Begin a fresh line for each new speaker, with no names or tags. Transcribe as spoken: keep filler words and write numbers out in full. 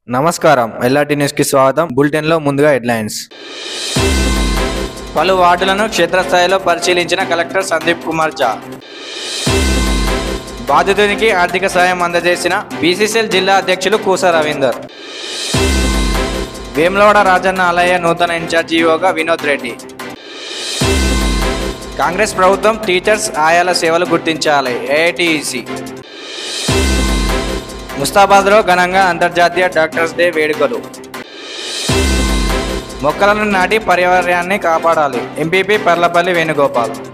నమస్కారం LRT news కి స్వాగతం. బులెటిన్ లో ముందుగా హెడ్లైన్స్. పలు వార్డులను క్షేత్రస్థాయిలో పరిశీలించిన కలెక్టర్ సందీప్ కుమార్ ఝా. బాధితునికి ఆర్థిక సాయం అందజేసిన బీసీసీఎల్ జిల్లా అధ్యక్షులు కూస రవీందర్. వేములవాడ రాజన్న ఆలయ నూతన ఇన్ఛార్జి ఈవోగా వినోద్ రెడ్డి. కాంగ్రెస్ ప్రభుత్వం టీచర్స్ ఆయాల సేవలు గుర్తించాలి ఏఐటీయూసీ. ముస్తాబాద్లో ఘనంగా అంతర్జాతీయ డాక్టర్స్ డే వేడుకలు. మొక్కలను నాటి పర్యావరణాన్ని కాపాడాలి ఎంపీపీ పర్లపల్లి వేణుగోపాల్.